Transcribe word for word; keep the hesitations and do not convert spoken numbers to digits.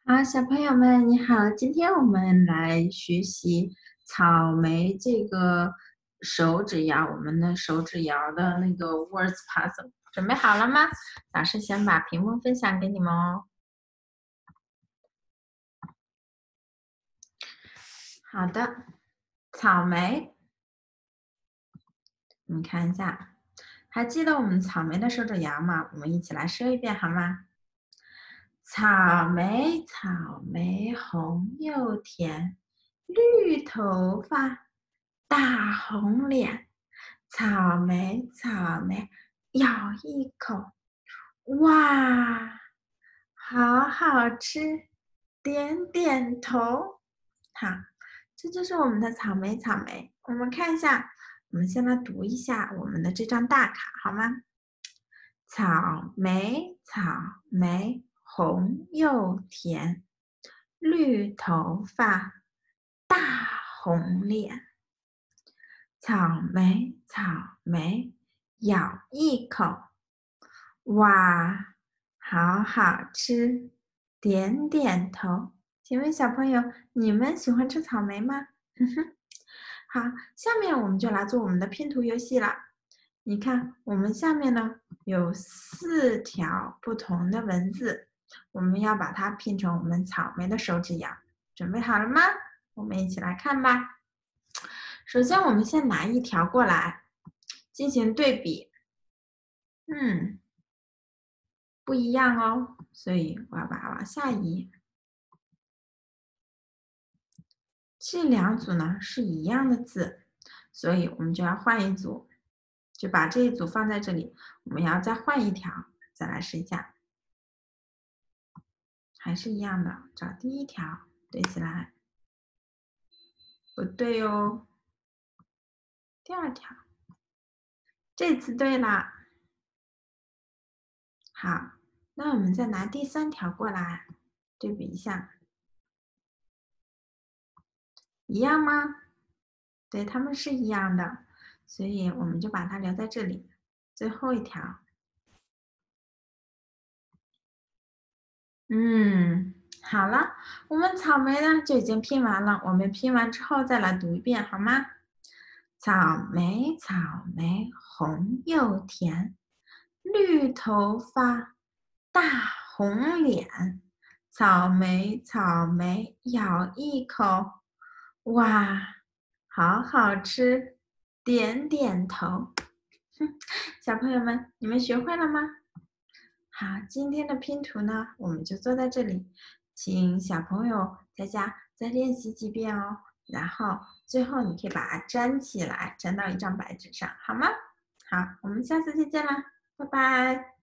好，小朋友们，你好！今天我们来学习草莓这个手指谣，我们的手指谣的那个 words puzzle，准备好了吗？老师先把屏幕分享给你们哦。好的，草莓，你们看一下，还记得我们草莓的手指谣吗？我们一起来说一遍好吗？草莓，草莓红又甜，绿头发，大红脸。草莓，草莓，咬一口，哇，好好吃，点点头。好，这就是我们的草莓，草莓。我们看一下，我们先来读一下我们的这张大卡，好吗？草莓，草莓，红又甜，绿头发，大红脸。草莓，草莓，咬一口，哇，好好吃，点点头。请问小朋友，你们喜欢吃草莓吗？好，下面我们就来做我们的拼图游戏了。你看，我们下面呢有四条不同的文字，我们要把它拼成我们草莓的手指谣。准备好了吗？我们一起来看吧。首先，我们先拿一条过来进行对比，嗯，不一样哦，所以我要把它往下移。这两组呢是一样的字，所以我们就要换一组，就把这一组放在这里。我们要再换一条，再来试一下，还是一样的，找第一条对起来，不对哦，第二条，这次对了。好，那我们再拿第三条过来对比一下，一样吗？对，它们是一样的，所以我们就把它留在这里。最后一条，嗯，好了，我们草莓呢就已经拼完了。我们拼完之后再来读一遍，好吗？草莓，草莓，红又甜，绿头发，大红脸。草莓，草莓，咬一口，哇，好好吃，点点头。小朋友们，你们学会了吗？好，今天的拼图呢，我们就做到这里，请小朋友在家再练习几遍哦。然后最后你可以把它粘起来，粘到一张白纸上，好吗？好，我们下次再见啦，拜拜。